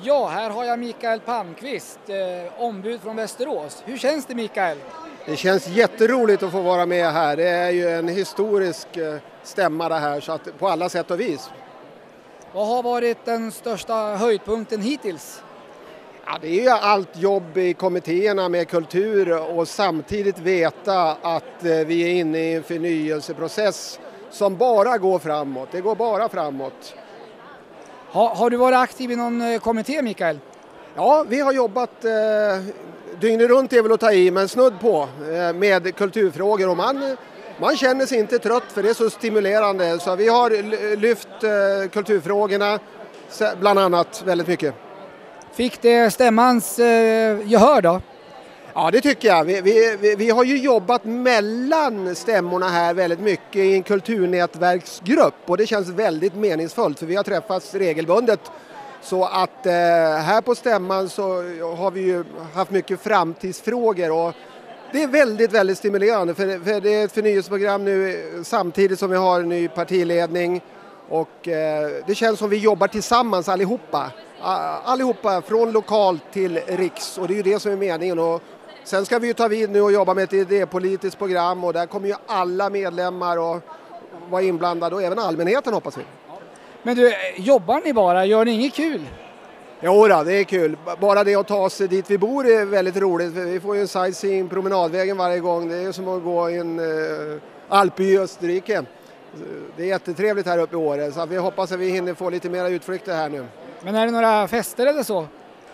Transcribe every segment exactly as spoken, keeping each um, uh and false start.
Ja, här har jag Mikael Palmqvist, eh, ombud från Västerås. Hur känns det, Mikael? Det känns jätteroligt att få vara med här. Det är ju en historisk eh, stämma det här, så att på alla sätt och vis. Vad har varit den största höjdpunkten hittills? Ja, det är ju allt jobb i kommittéerna med kultur och samtidigt veta att eh, vi är inne i en förnyelseprocess som bara går framåt. Det går bara framåt. Ha, har du varit aktiv i någon eh, kommitté, Mikael? Ja, vi har jobbat eh, dygnet runt är väl att ta i, men snudd på eh, med kulturfrågor, och man, man känner sig inte trött för det är så stimulerande. Så vi har lyft eh, kulturfrågorna bland annat väldigt mycket. Fick det stämmans eh, gehör då? Ja, det tycker jag. Vi, vi, vi, vi har ju jobbat mellan stämmorna här väldigt mycket i en kulturnätverksgrupp, och det känns väldigt meningsfullt för vi har träffats regelbundet. Så att eh, här på stämman så har vi ju haft mycket framtidsfrågor, och det är väldigt, väldigt stimulerande för, för det är ett förnyelseprogram nu samtidigt som vi har en ny partiledning, och eh, det känns som vi jobbar tillsammans allihopa. Allihopa från lokalt till riks, och det är ju det som är meningen. Och sen ska vi ju ta vid nu och jobba med ett idépolitiskt program, och där kommer ju alla medlemmar och vara inblandade, och även allmänheten hoppas vi. Men du, jobbar ni bara? Gör ni inget kul? Jo då, det är kul. Bara det att ta sig dit vi bor är väldigt roligt. Vi får ju en sightseeing promenadvägen varje gång. Det är som att gå i en uh, Alpby i Österrike. Det är jättetrevligt här uppe i Åre, så vi hoppas att vi hinner få lite mera utflykter här nu. Men är det några fester eller så?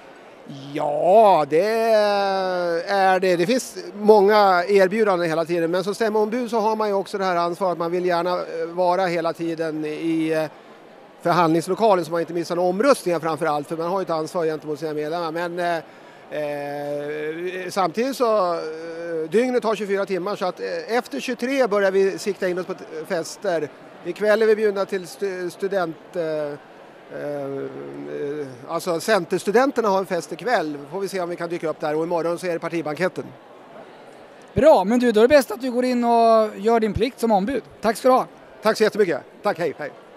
Ja, det är det. Det finns många erbjudanden hela tiden, men som stämmombud så har man ju också det här ansvaret. Man vill gärna vara hela tiden i förhandlingslokalen så man inte missar några omröstningar framför allt, för man har ju ett ansvar gentemot sina medlemmar. Men eh, samtidigt så eh, dygnet har tjugofyra timmar, så att eh, efter tjugotre börjar vi sikta in oss på fester. Ikväll är vi bjudna till st- student... Eh, Eh, alltså centerstudenterna har en fest ikväll, får vi se om vi kan dyka upp där, och imorgon så är det partibanketten. Bra, men du, då är det bäst att du går in och gör din plikt som ombud. Tack ska du ha. Tack så jättemycket. Tack, hej, hej.